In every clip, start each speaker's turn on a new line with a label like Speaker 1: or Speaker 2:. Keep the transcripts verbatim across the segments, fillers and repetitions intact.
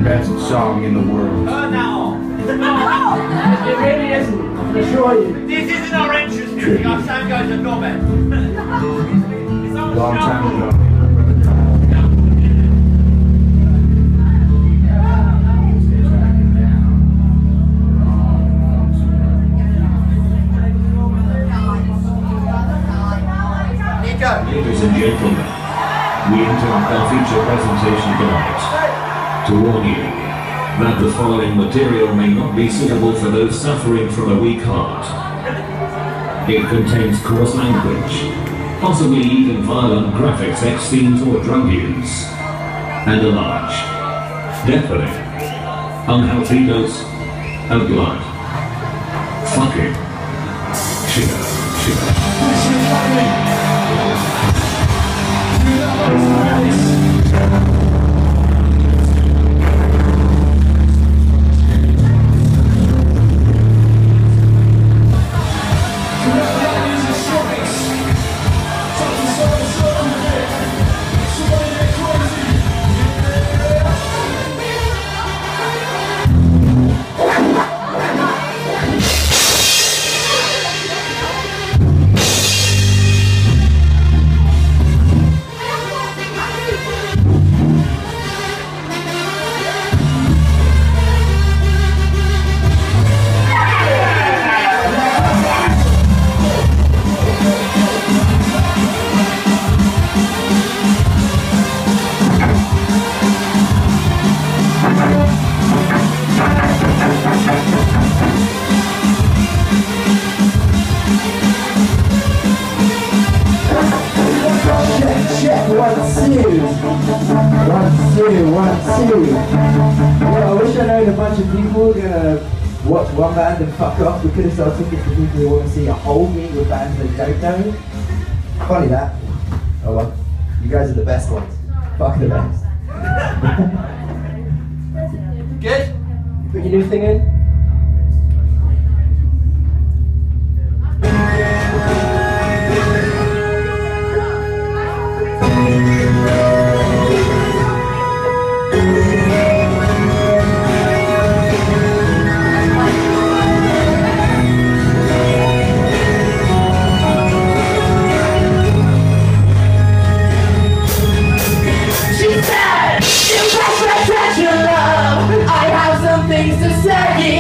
Speaker 1: best song in the world.
Speaker 2: Turn that on.
Speaker 3: It really isn't, I assure you.
Speaker 2: This isn't our entrance music, our sound goes a knobhead.
Speaker 1: Long time ago.
Speaker 4: Ladies and gentlemen, we interrupt our feature presentation tonight to warn you that the following material may not be suitable for those suffering from a weak heart. It contains coarse language, possibly even violent graphic sex scenes or drug use, and a large, deafening, unhealthy dose of blood. Fucking shiver, shiver.
Speaker 5: One band and fuck off. We could have sold tickets to people who want to see a whole week with bands that don't know. Funny that. Oh well. You guys are the best ones. Fuck the best.
Speaker 3: Good? Put your new thing in?
Speaker 6: Things to say.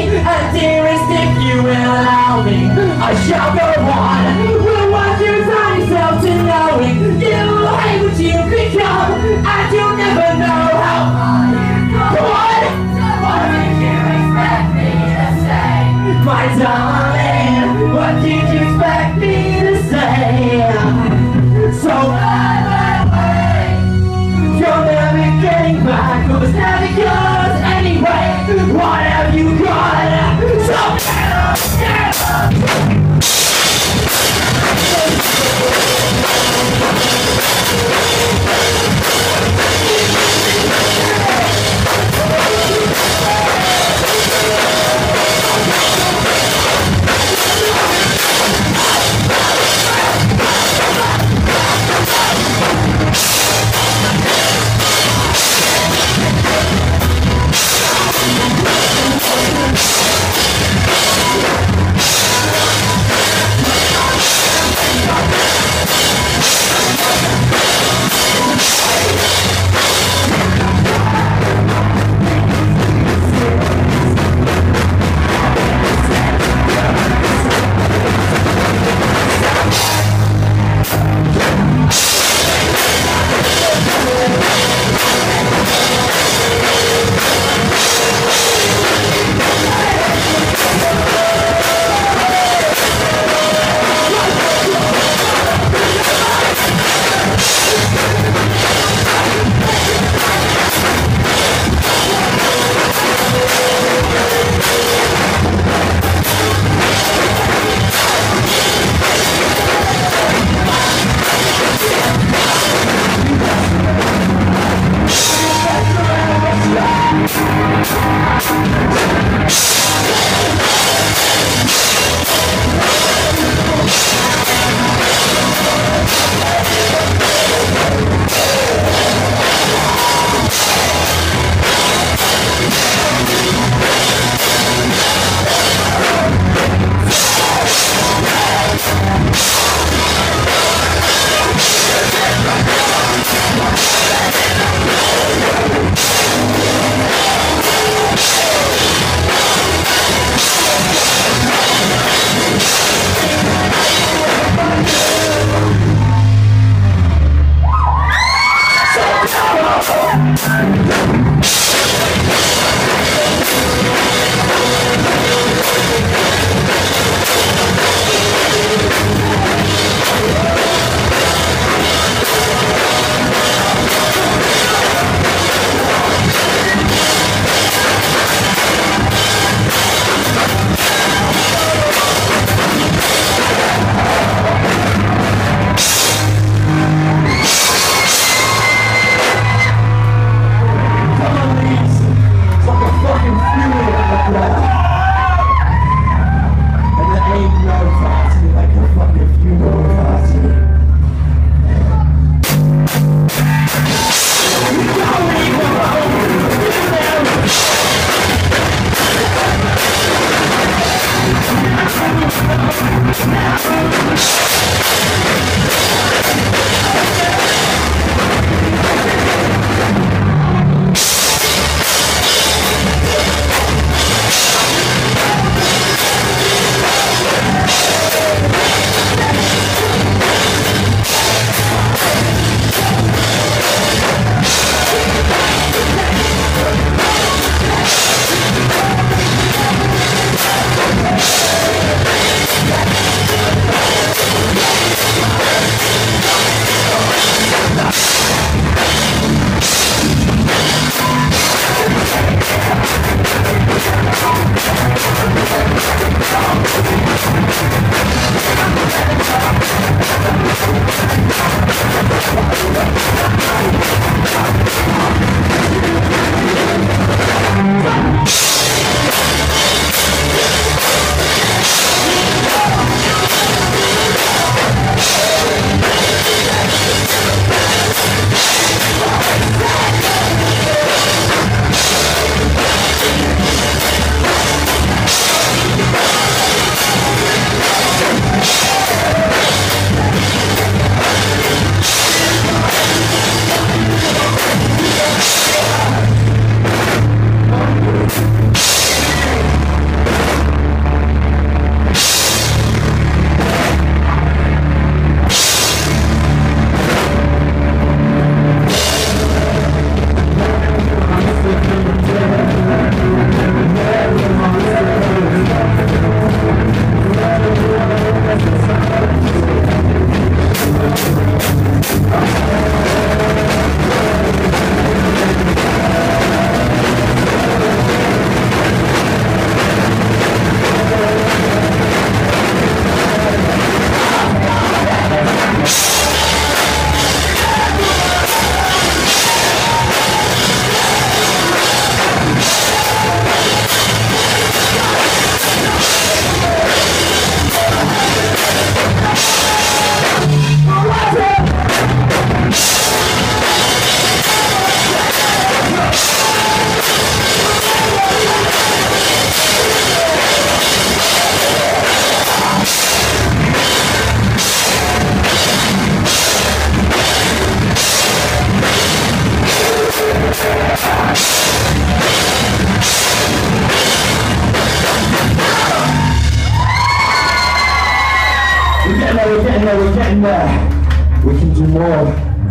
Speaker 5: We're getting there, we're getting there, we're getting there. We can do more.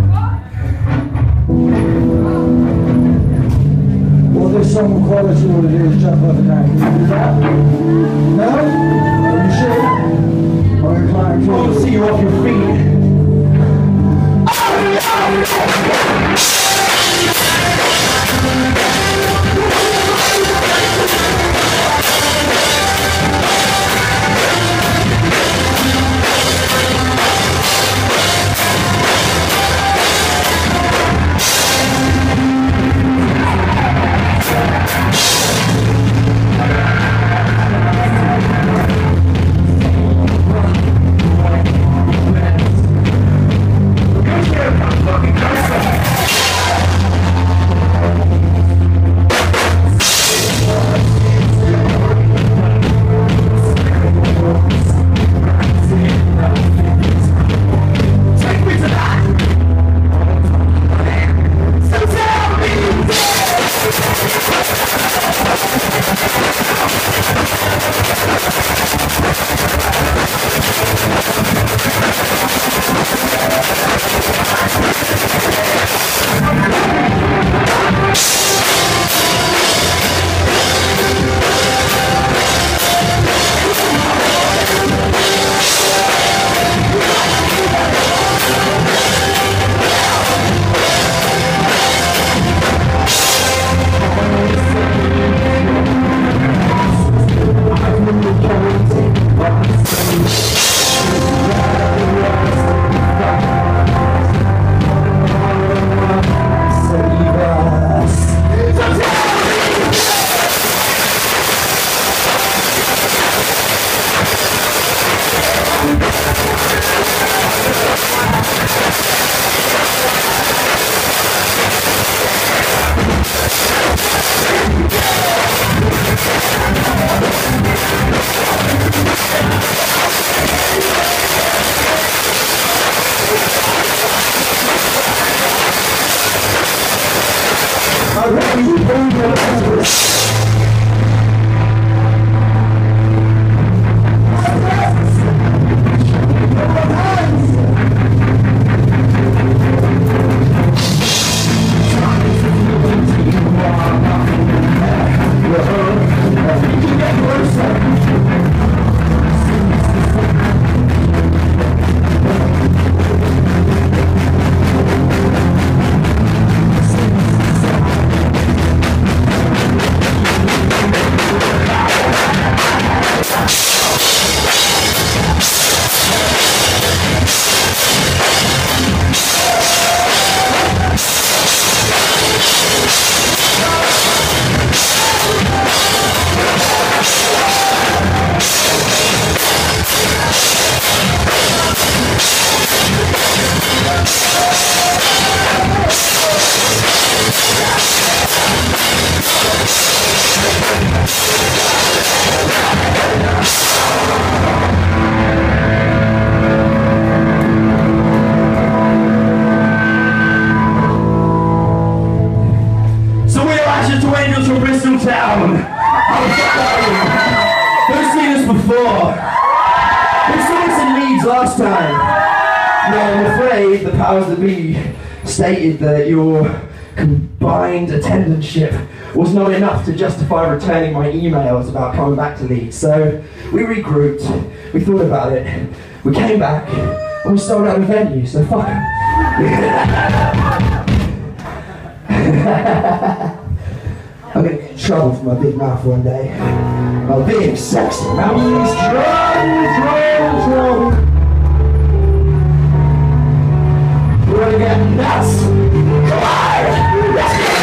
Speaker 3: Well, there's some quality to what it is, jump up and down. Can you do that? No? Are you sure? Or inclined
Speaker 5: I want to see you off your feet. Ashestoangels from Bristol Town. Who's seen us before? Who saw us in Leeds last time? No, I'm afraid the powers that be stated that your combined attendance was not enough to justify returning my emails about coming back to Leeds. So we regrouped, we thought about it, we came back, and we sold out the venue, so fuck it. I'm gonna get in trouble for my big mouth one day. My big sexy mouth is drunk, drunk, drunk. You wanna get nuts? Come on! Let's get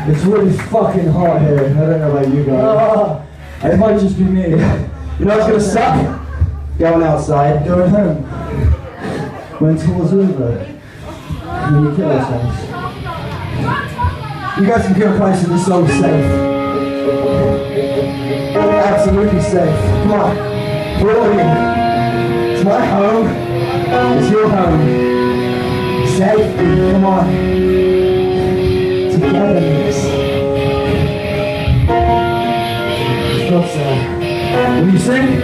Speaker 3: It's really fucking hot here. I don't know about you guys.
Speaker 5: Oh.
Speaker 3: It might just be me.
Speaker 5: You know what's gonna suck? Going outside.
Speaker 3: Going home. When tour's over. When we kill ourselves.
Speaker 5: You guys can feel close to this song safe. Absolutely safe. Come on. We're all in. It's my home. It's your home. Safety. Come on. Togetherness. What's that? Will you sing?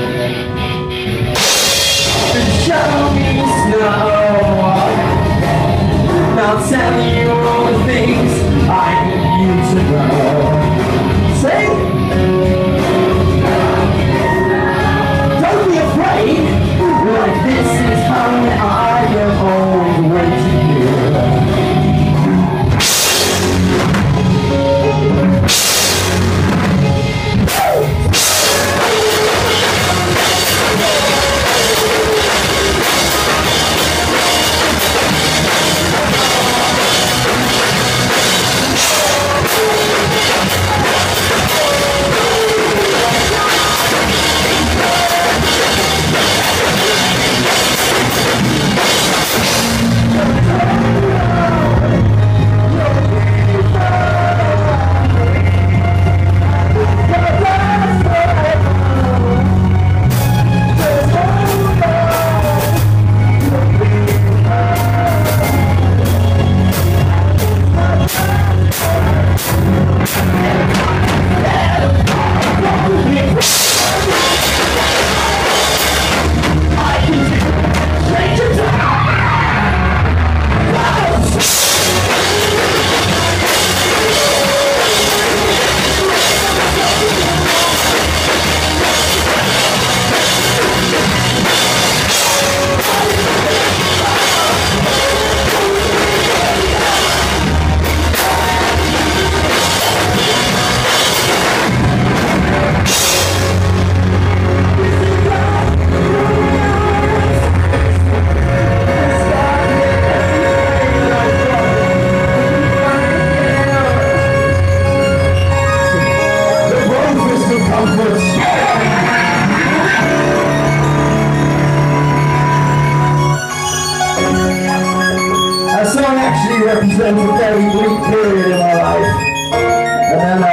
Speaker 5: Show me snow. I'll tell you all the things I need you to know. Sing! Don't be afraid. Like this is home and I am all the way to you. Represents a very bleak period in my life. And then,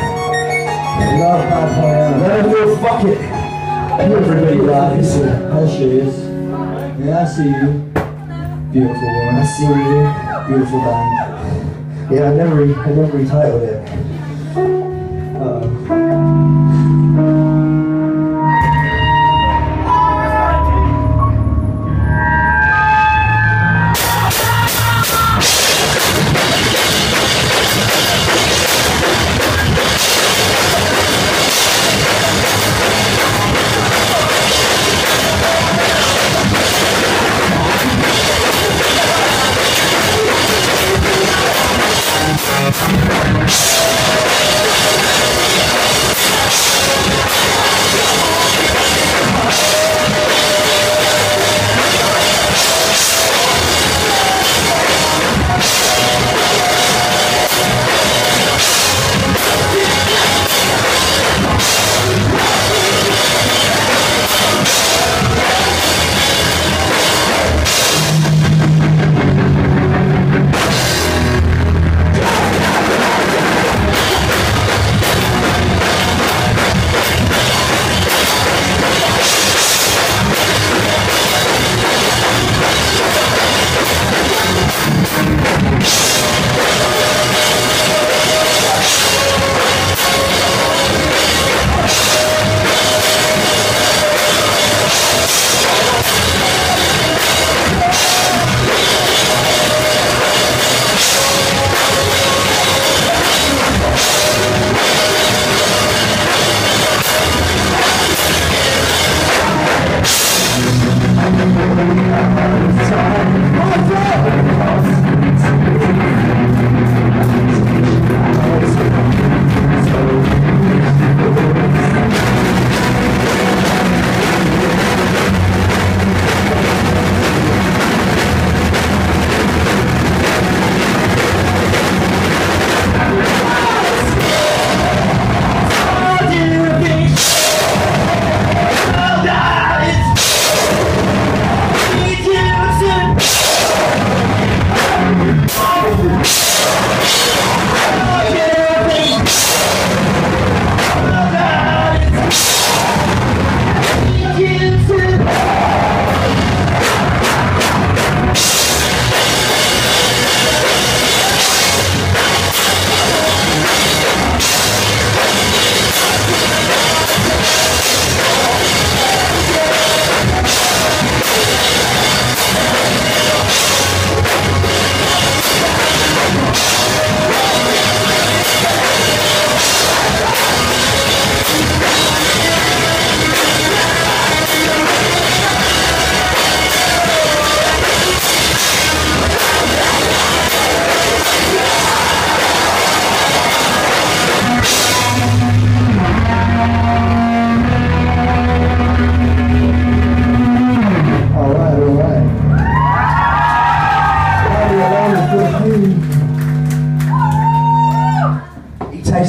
Speaker 5: uh, love bad boy, and then I thought, fuck it. Everybody lies.
Speaker 3: There she is. Yeah, I see you. Beautiful woman.
Speaker 5: I see you.
Speaker 3: Beautiful band.
Speaker 5: Yeah, I never, I never retitled it.
Speaker 3: Uh-oh.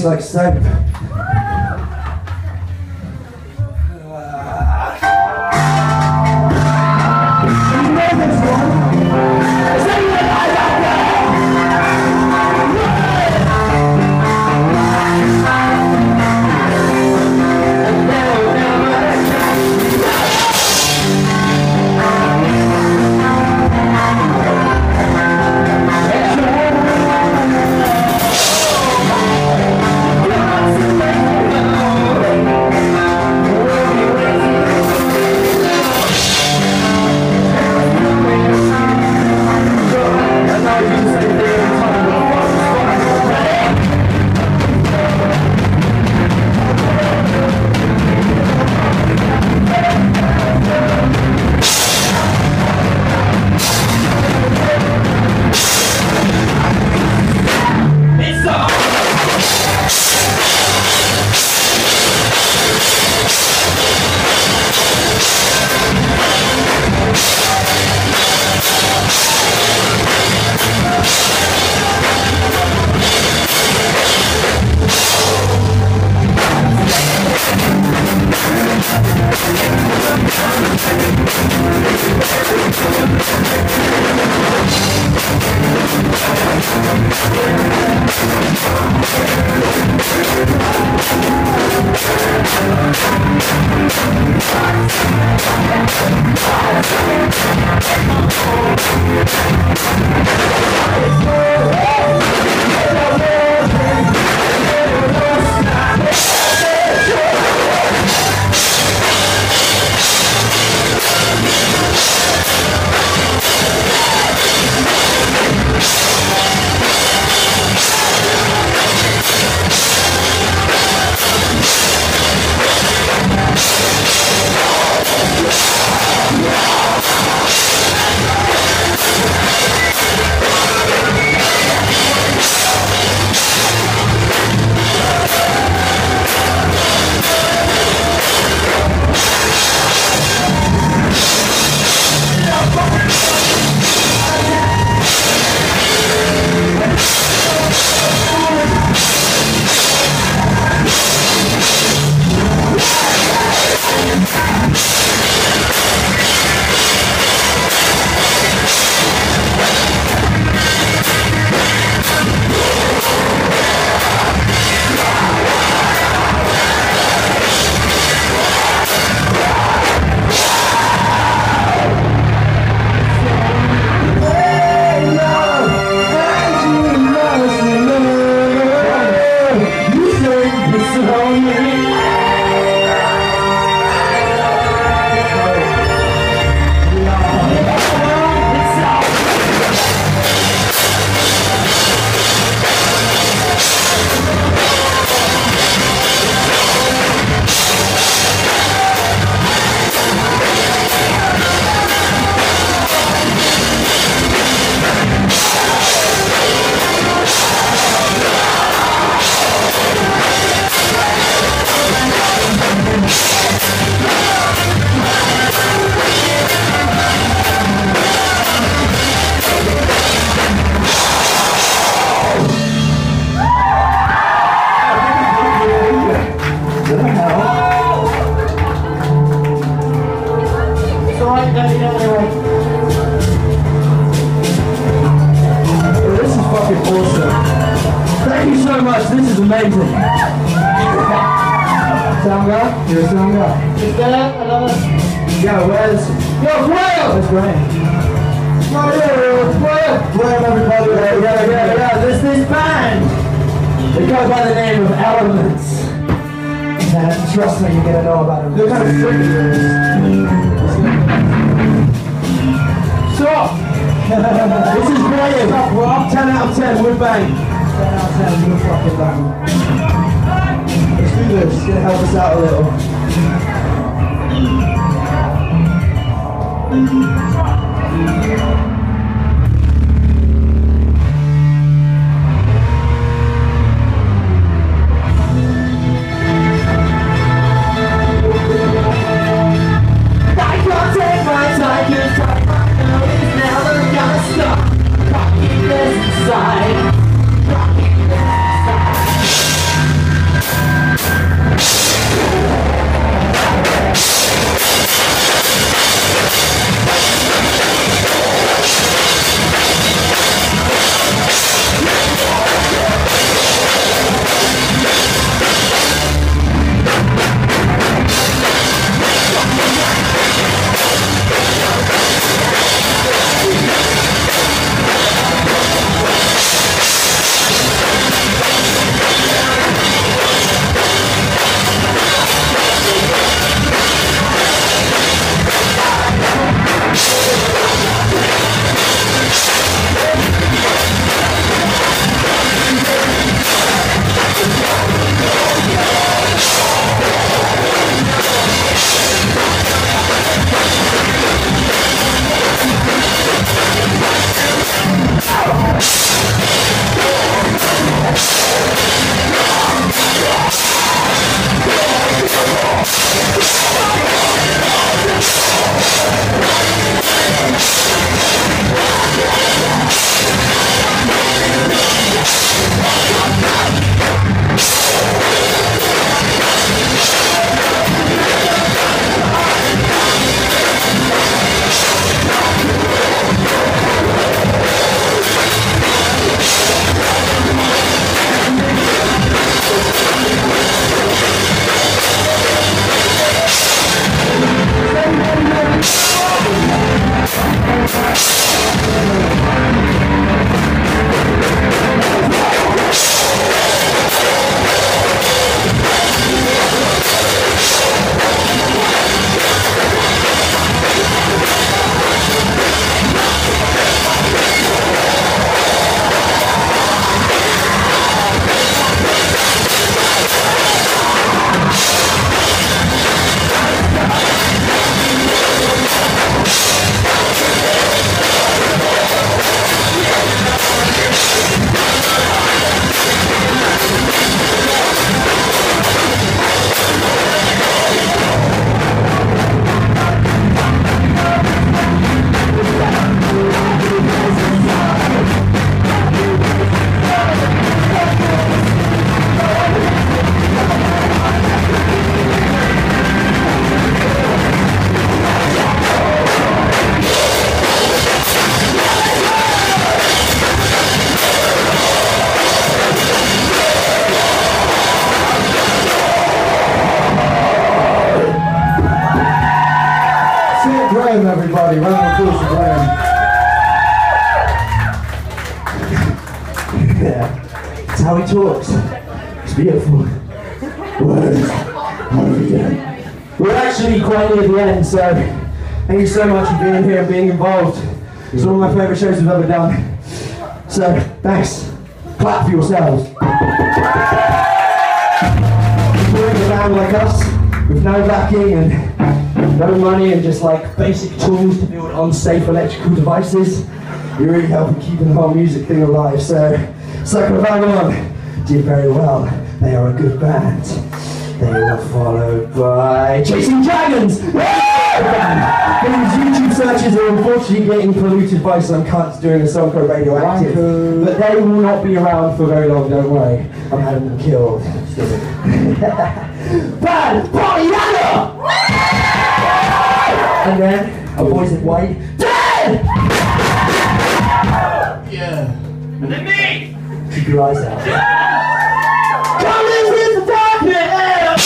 Speaker 3: like soap.
Speaker 5: amazing. Sound guy? You're a sound guy. Is there another? Yo, where's... Yo, Graham! Where's Graham? Oh, yeah, Graham! Graham, everybody. Yeah, yeah, yeah, yeah. There's this band. They go by the name of Elements. And trust me, you're going to know about them. They're kind of freaky. Stop! This is Graham. Stop, Rob. ten out of ten, wood bang. ten out of ten, wood fucking bang. Let's do this, it's going to help us out a little. I can't take my time, you talk my nose, never gonna stop. Rocking this inside, rocking this inside.
Speaker 3: everybody. Round of applause for Graham. Yeah, that's how he talks. It's beautiful. Words. We're actually quite near the end, so thank you so much for being here and being involved. It's one of my favourite shows we've ever done. So, thanks. Clap for yourselves. Supporting a band like us, with no backing and no money and just like basic tools to build unsafe electrical devices, you're really helping keeping the whole music thing alive. So, Circle of Avalon did very well. They are a good band. They were followed by Chasing Dragons! These YouTube searches are unfortunately getting polluted by some cunts doing a song called Radioactive. But they will not be around for very long, don't worry. I'm having them killed. Band Pollyanna! And then, a voice in white, dead! Yeah.
Speaker 2: And then me!
Speaker 3: Keep your eyes out. Come in with the darkness!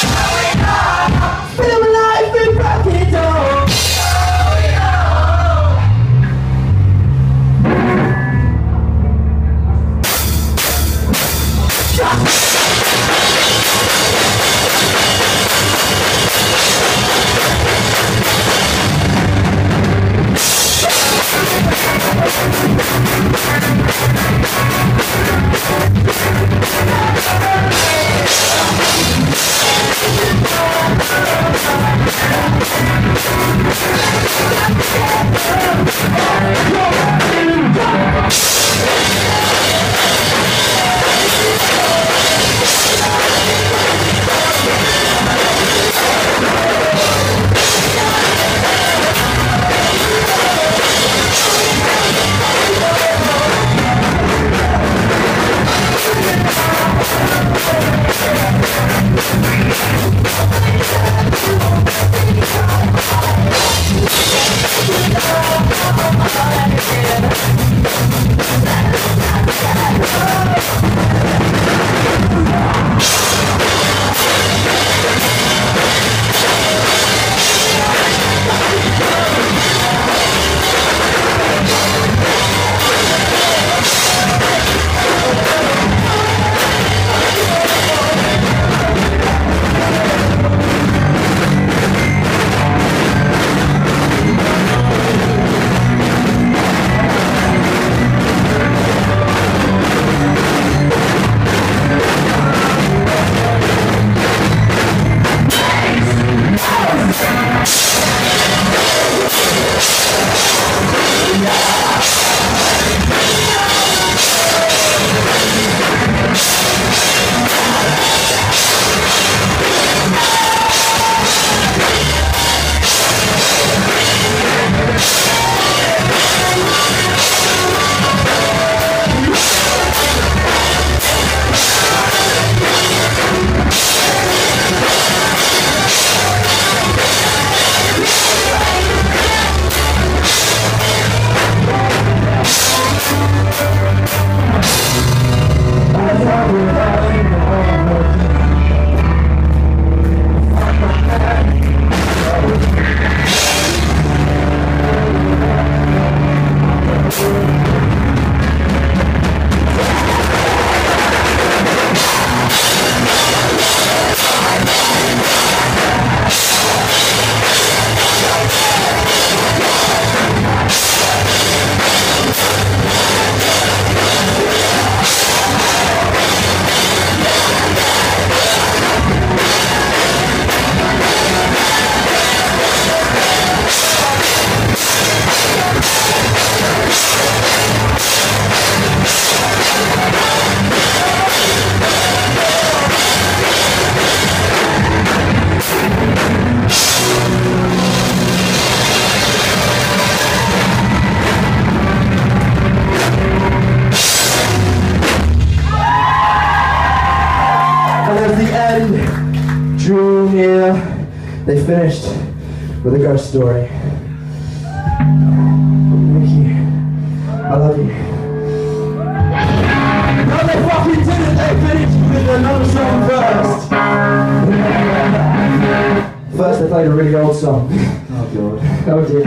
Speaker 3: Feel my life in broken doors! They finished with a ghost story. Thank you. I love you. No, they fucking didn't. They finished with another song first. First they played a really old song. God. Oh dear.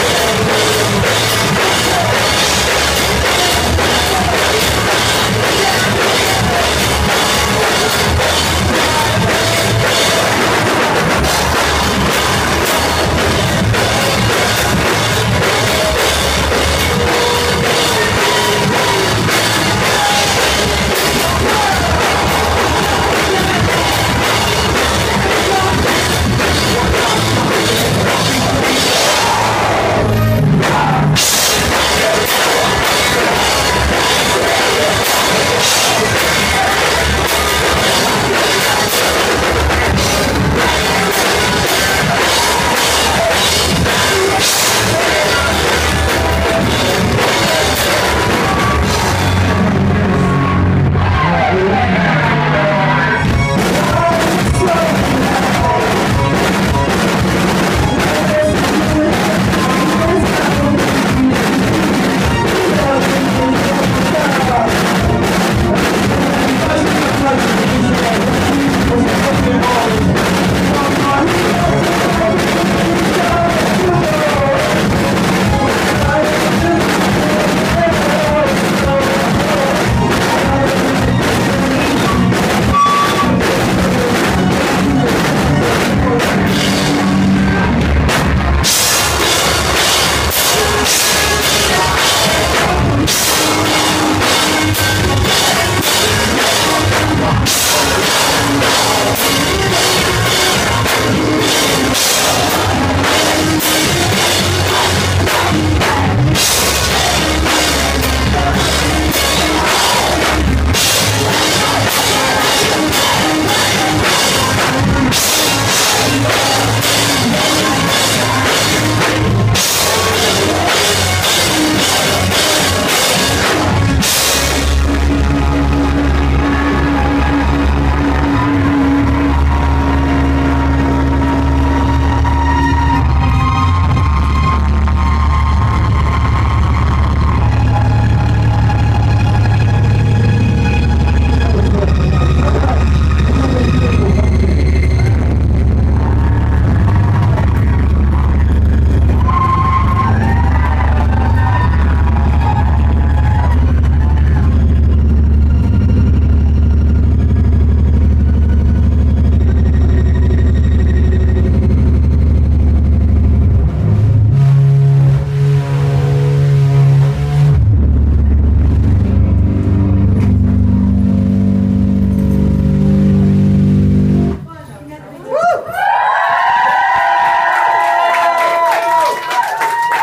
Speaker 6: Yeah.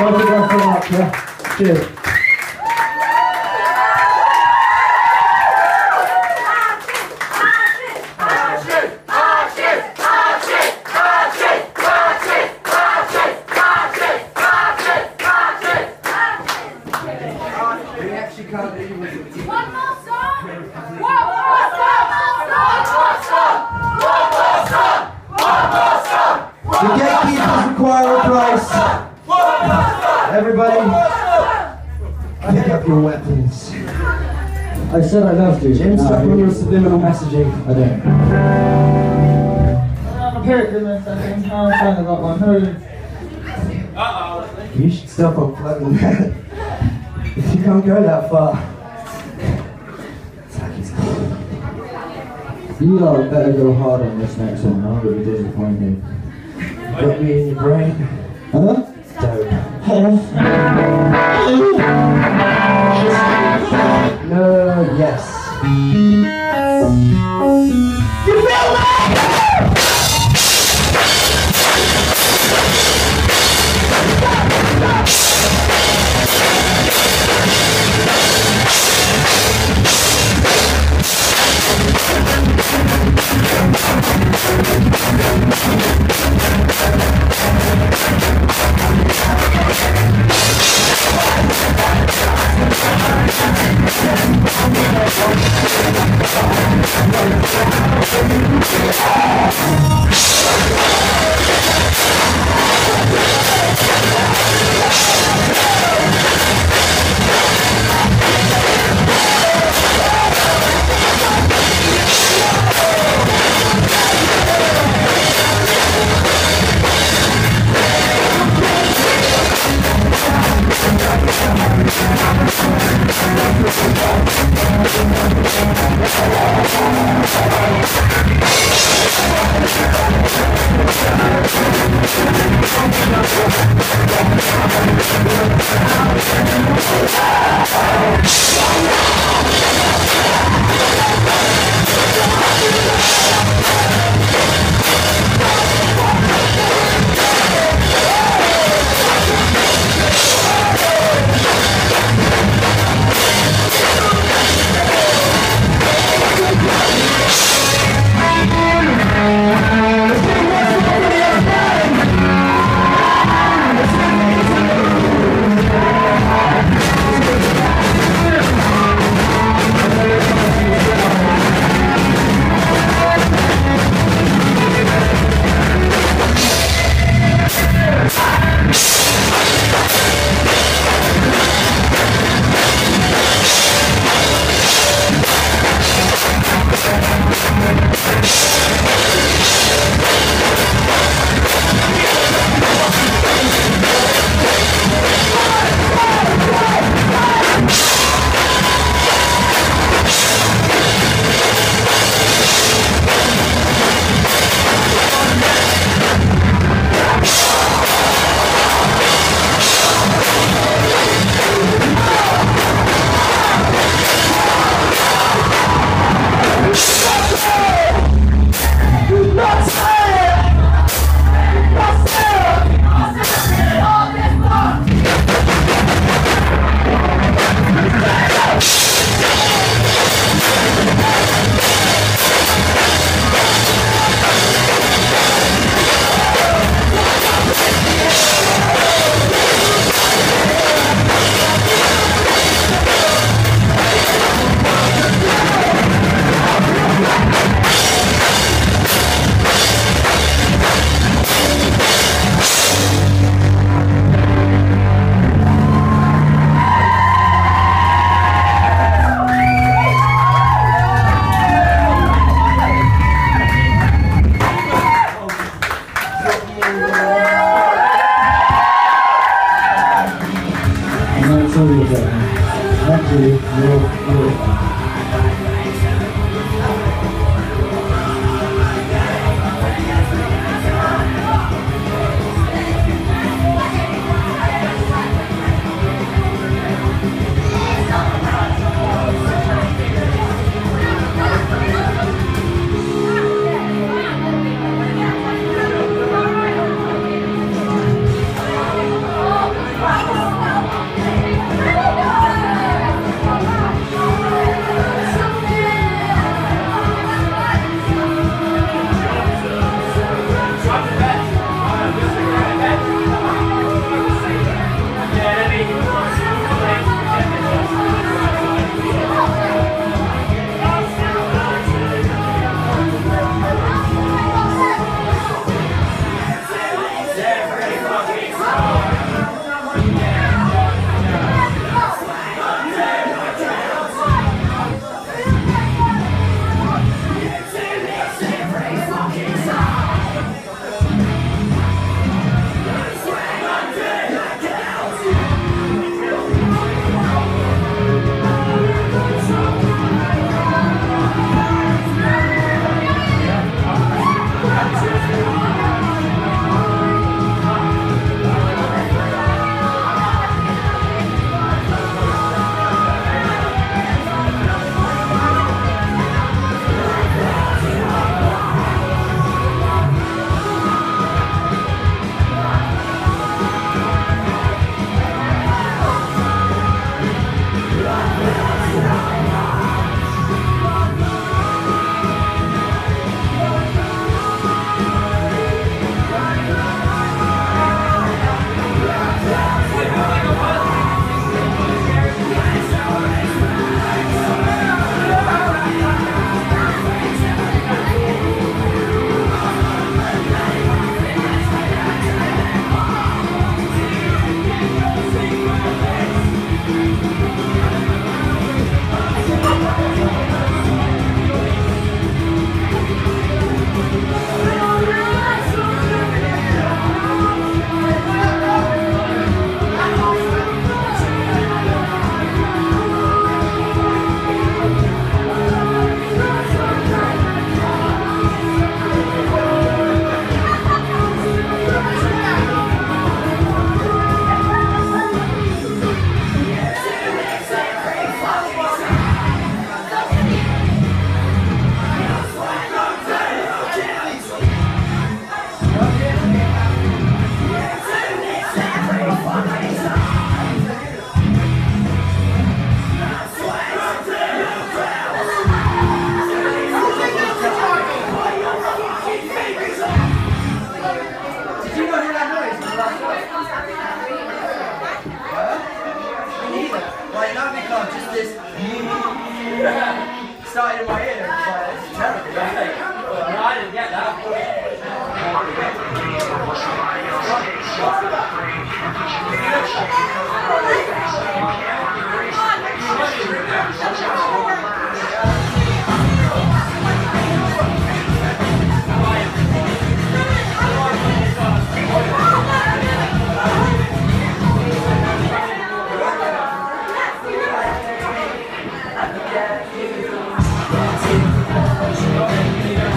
Speaker 3: Thank you guys so much, yeah. Cheers.
Speaker 5: The gatekeepers require a price. Everybody, pick up your weapons.
Speaker 3: I said I love you.
Speaker 5: Jim, stop on your subliminal messaging.
Speaker 3: I don't.
Speaker 6: I'm a character, man. I'm trying to got my hood.
Speaker 5: You should stop unplugging that. If you can't go that far. It's like he's
Speaker 3: You lot better go hard on this next one, I'm going to be disappointed.
Speaker 5: got me in your brain.
Speaker 3: Huh?
Speaker 5: Dope. No, yes. You feel me? started in my ear. It's terrible.
Speaker 2: No, I didn't get that.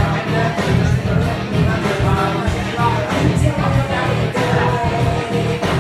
Speaker 7: Thank you.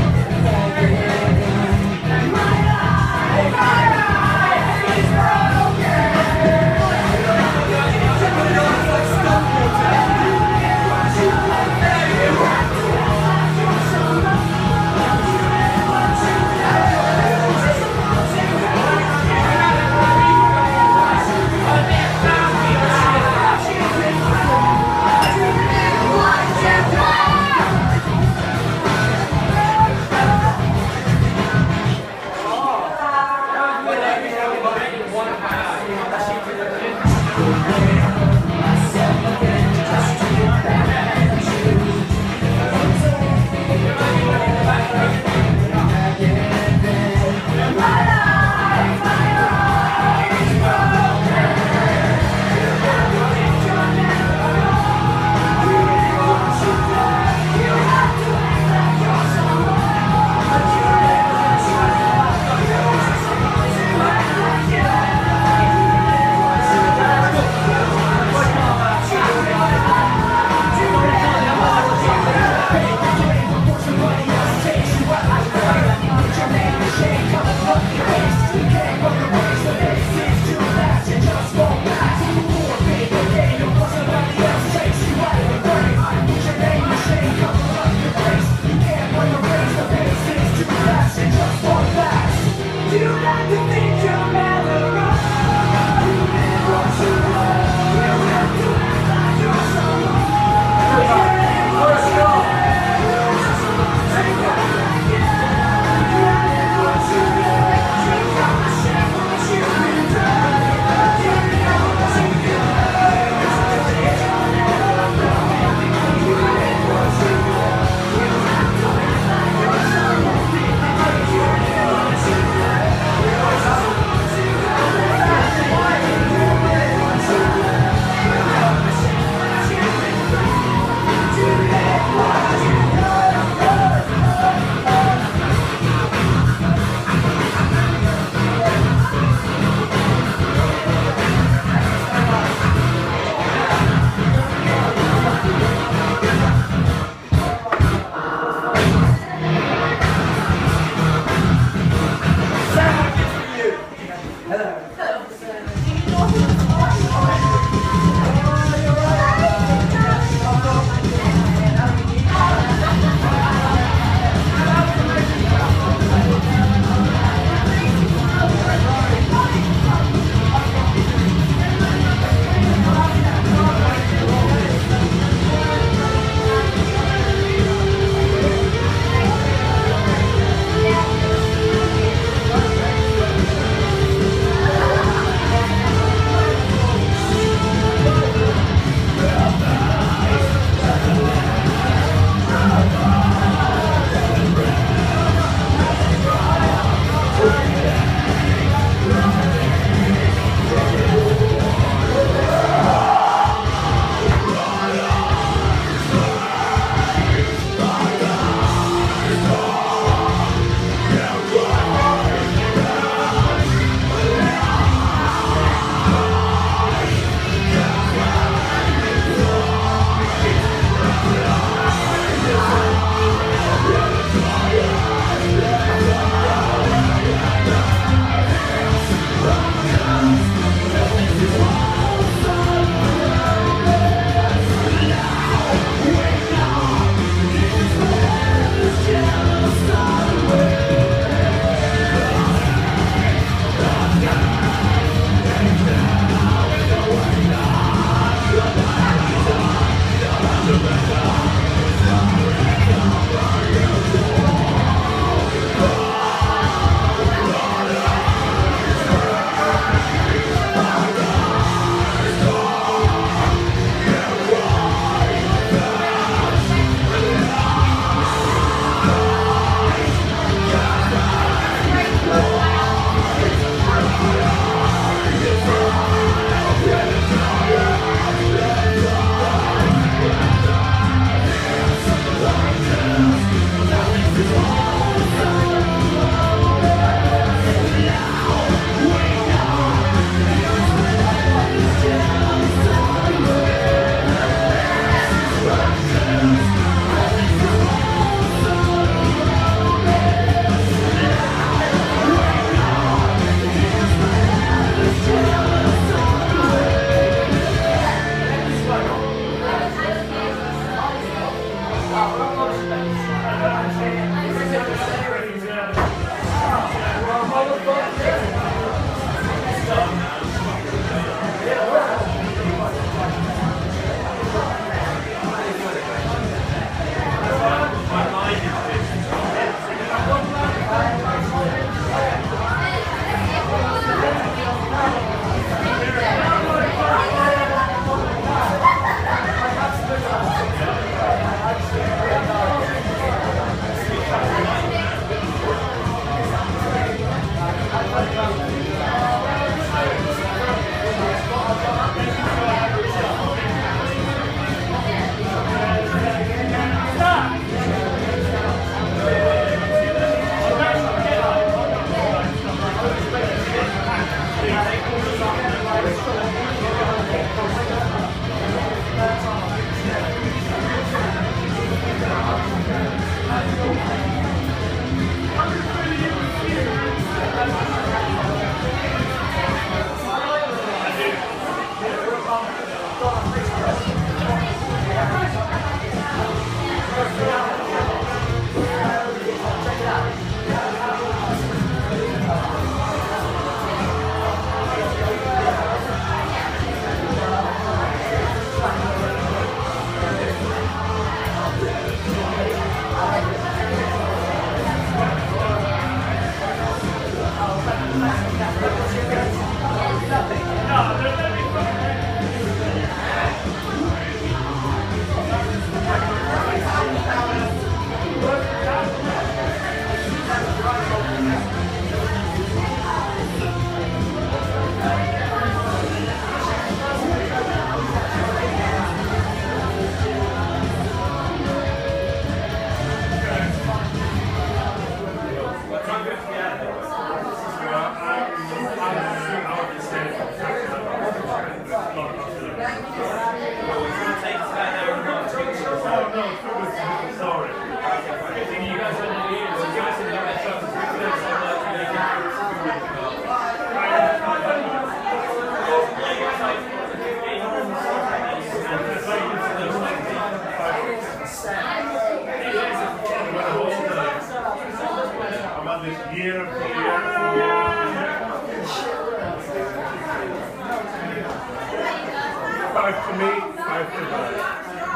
Speaker 7: Five for me, five for her.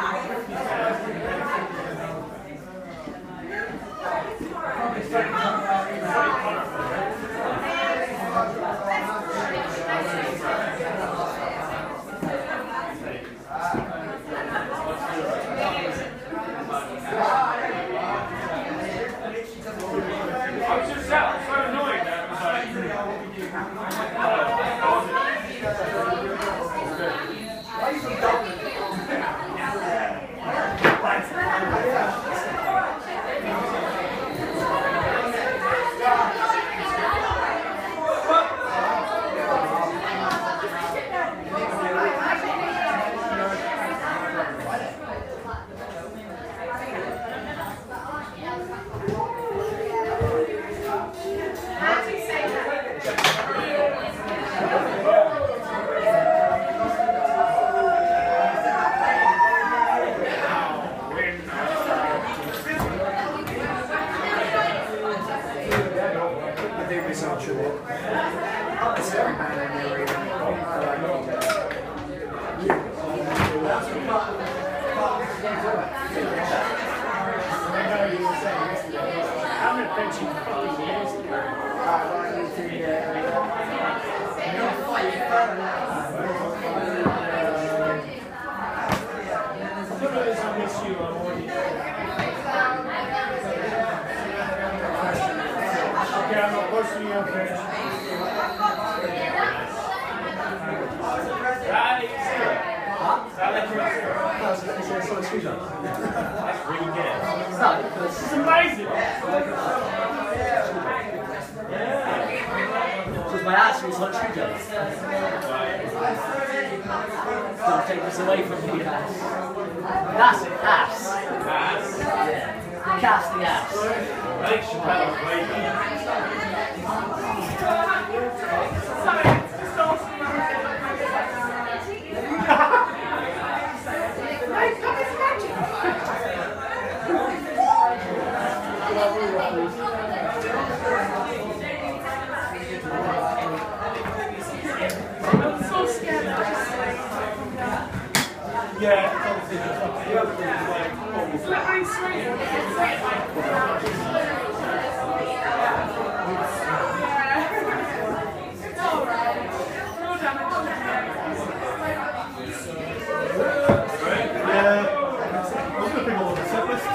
Speaker 2: This is amazing! Because my ass was like screwdriver. Don't take this away from me, ass. That's it, ass. Ass? Yeah. Cast the ass. Make Chappelle
Speaker 7: I'm so scared. Yeah, it's obviously the other thing is like, oh, it's very sweet. It's alright. No damage. Yeah. I was going to bring all the set list.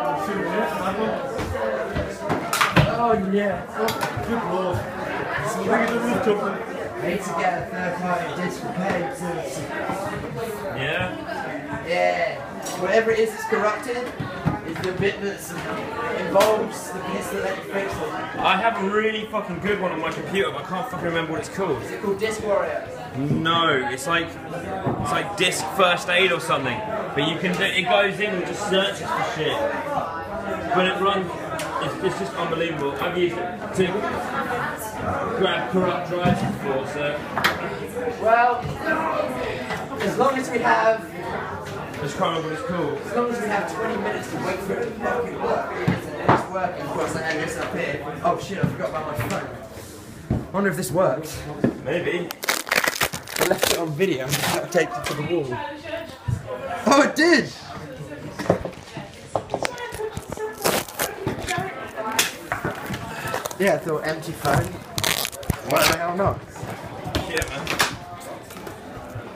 Speaker 7: Oh, yeah. Oh, good lord. So I think it's a rough jump.
Speaker 5: I need to get a third party disc repaired too.
Speaker 7: Yeah?
Speaker 5: Yeah. Whatever it is that's corrupted,
Speaker 2: is the bit that involves the bits that let you fix it.
Speaker 7: I have a really fucking good one on my computer, but I can't fucking remember what it's called.
Speaker 2: Is it called Disc Warrior?
Speaker 7: No, it's like it's like disc first aid or something. But you can do, it goes in and just searches for shit. But it runs. It's, it's just unbelievable. I've used it to grab corrupt drives before, so.
Speaker 2: Well, as long as we have.
Speaker 7: I just can't remember what it's called.
Speaker 2: As long as we have twenty minutes to wait for it to fucking work, and it's working. Of course, I have this up here. Oh shit! I forgot about my phone. I wonder if this works.
Speaker 7: Maybe.
Speaker 2: I left it on video and I taped it to the wall. Oh, it did! Yeah, I thought empty phone. Why the hell not?
Speaker 7: Yeah, man.